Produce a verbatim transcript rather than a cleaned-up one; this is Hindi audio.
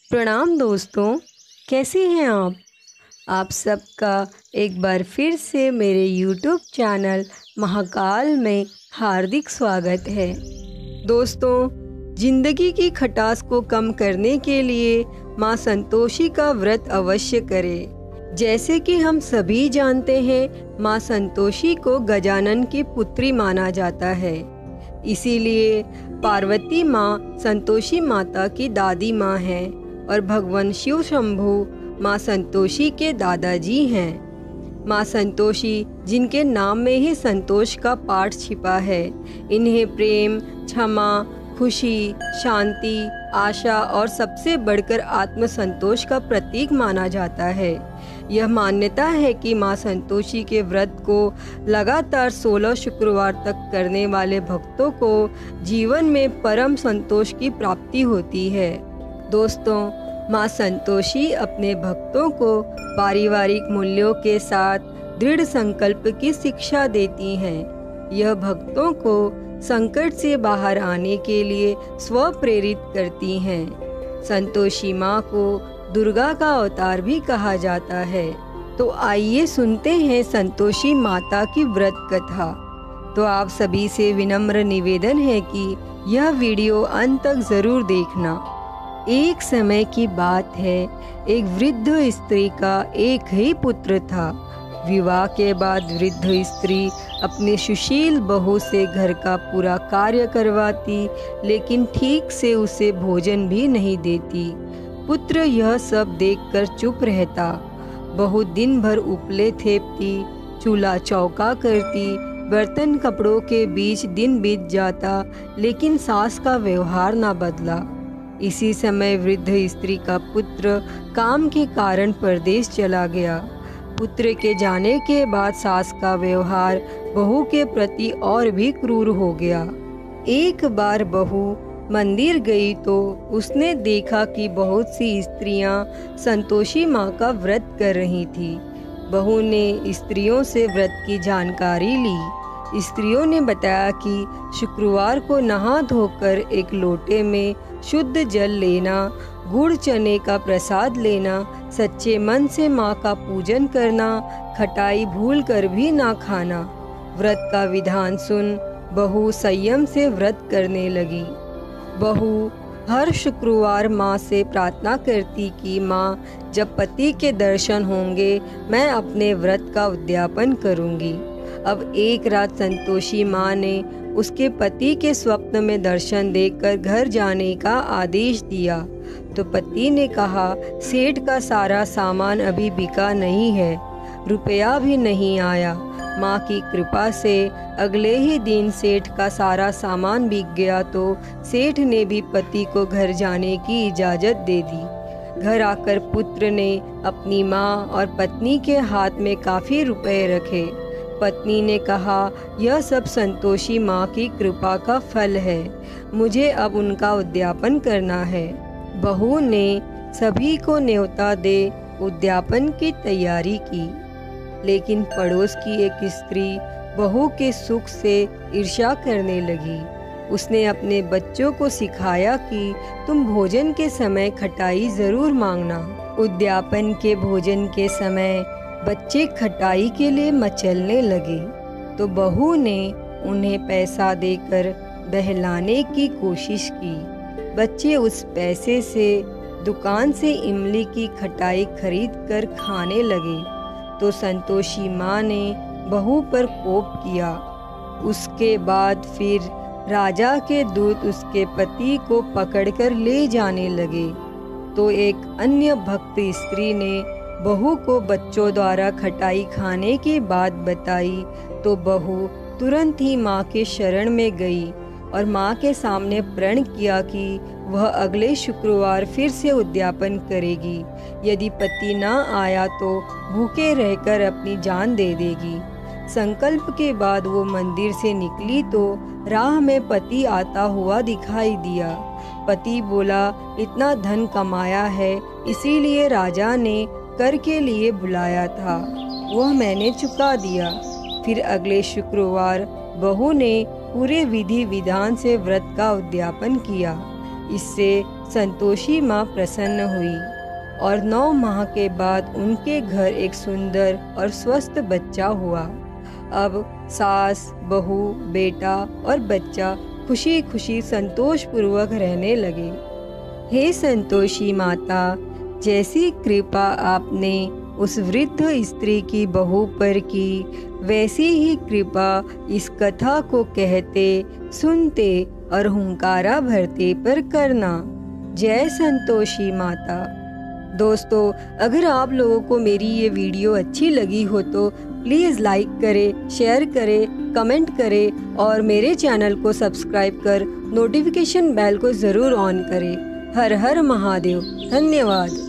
प्रणाम दोस्तों, कैसे हैं आप? आप सबका एक बार फिर से मेरे यूट्यूब चैनल महाकाल में हार्दिक स्वागत है। दोस्तों, जिंदगी की खटास को कम करने के लिए माँ संतोषी का व्रत अवश्य करें। जैसे कि हम सभी जानते हैं, माँ संतोषी को गजानन की पुत्री माना जाता है। इसीलिए पार्वती माँ संतोषी माता की दादी माँ है और भगवान शिव शंभु माँ संतोषी के दादाजी हैं। माँ संतोषी, जिनके नाम में ही संतोष का पाठ छिपा है, इन्हें प्रेम, क्षमा, खुशी, शांति, आशा और सबसे बढ़कर आत्म संतोष का प्रतीक माना जाता है। यह मान्यता है कि माँ संतोषी के व्रत को लगातार सोलह शुक्रवार तक करने वाले भक्तों को जीवन में परम संतोष की प्राप्ति होती है। दोस्तों, माँ संतोषी अपने भक्तों को पारिवारिक मूल्यों के साथ दृढ़ संकल्प की शिक्षा देती हैं। यह भक्तों को संकट से बाहर आने के लिए स्व प्रेरित करती हैं। संतोषी माँ को दुर्गा का अवतार भी कहा जाता है। तो आइए सुनते हैं संतोषी माता की व्रत कथा। तो आप सभी से विनम्र निवेदन है कि यह वीडियो अंत तक जरूर देखना। एक समय की बात है, एक वृद्ध स्त्री का एक ही पुत्र था। विवाह के बाद वृद्ध स्त्री अपने सुशील बहू से घर का पूरा कार्य करवाती, लेकिन ठीक से उसे भोजन भी नहीं देती। पुत्र यह सब देखकर चुप रहता। बहू दिन भर उपले थेपती, चूल्हा चौका करती, बर्तन कपड़ों के बीच दिन बीत जाता, लेकिन सास का व्यवहार ना बदला। इसी समय वृद्ध स्त्री का पुत्र काम के कारण परदेश चला गया। पुत्र के जाने के बाद सास का व्यवहार बहू के प्रति और भी क्रूर हो गया। एक बार बहू मंदिर गई तो उसने देखा कि बहुत सी स्त्रियां संतोषी माँ का व्रत कर रही थी। बहू ने स्त्रियों से व्रत की जानकारी ली। स्त्रियों ने बताया कि शुक्रवार को नहा धोकर एक लोटे में शुद्ध जल लेना, गुड़ चने का प्रसाद लेना, सच्चे मन से माँ का पूजन करना, खटाई भूल कर भी ना खाना। व्रत का विधान सुन बहू संयम से व्रत करने लगी। बहू हर शुक्रवार माँ से प्रार्थना करती कि माँ, जब पति के दर्शन होंगे मैं अपने व्रत का उद्यापन करूँगी। अब एक रात संतोषी माँ ने उसके पति के स्वप्न में दर्शन देखकर घर जाने का आदेश दिया। तो पति ने कहा, सेठ का सारा सामान अभी बिका नहीं है, रुपया भी नहीं आया। माँ की कृपा से अगले ही दिन सेठ का सारा सामान बिक गया तो सेठ ने भी पति को घर जाने की इजाज़त दे दी। घर आकर पुत्र ने अपनी माँ और पत्नी के हाथ में काफ़ी रुपए रखे। पत्नी ने कहा, यह सब संतोषी माँ की कृपा का फल है, मुझे अब उनका उद्यापन करना है। बहू ने सभी को न्योता दे उद्यापन की तैयारी की, लेकिन पड़ोस की एक स्त्री बहू के सुख से ईर्ष्या करने लगी। उसने अपने बच्चों को सिखाया कि तुम भोजन के समय खटाई जरूर मांगना। उद्यापन के भोजन के समय बच्चे खटाई के लिए मचलने लगे तो बहू ने उन्हें पैसा देकर बहलाने की कोशिश की। बच्चे उस पैसे से दुकान से इमली की खटाई खरीद कर खाने लगे तो संतोषी माँ ने बहू पर कोप किया। उसके बाद फिर राजा के दूत उसके पति को पकड़कर ले जाने लगे तो एक अन्य भक्त स्त्री ने बहू को बच्चों द्वारा खटाई खाने की बात बताई तो बहू तुरंत ही माँ के शरण में गई और माँ के सामने प्रण किया कि वह अगले शुक्रवार फिर से उद्यापन करेगी। यदि पति न आया तो भूखे रहकर अपनी जान दे देगी। संकल्प के बाद वो मंदिर से निकली तो राह में पति आता हुआ दिखाई दिया। पति बोला, इतना धन कमाया है, इसीलिए राजा ने कर के लिए बुलाया था, वह मैंने चुका दिया। फिर अगले शुक्रवार बहू ने पूरे विधि विधान से व्रत का उद्यापन किया। इससे संतोषी माँ प्रसन्न हुई और नौ माह के बाद उनके घर एक सुंदर और स्वस्थ बच्चा हुआ। अब सास, बहू, बेटा और बच्चा खुशी खुशी संतोषपूर्वक रहने लगे। हे संतोषी माता, जैसी कृपा आपने उस वृद्ध स्त्री की बहू पर की, वैसी ही कृपा इस कथा को कहते, सुनते और हुंकारा भरते पर करना। जय संतोषी माता। दोस्तों, अगर आप लोगों को मेरी ये वीडियो अच्छी लगी हो तो प्लीज़ लाइक करें, शेयर करें, कमेंट करें और मेरे चैनल को सब्सक्राइब कर नोटिफिकेशन बेल को ज़रूर ऑन करें। हर हर महादेव। धन्यवाद।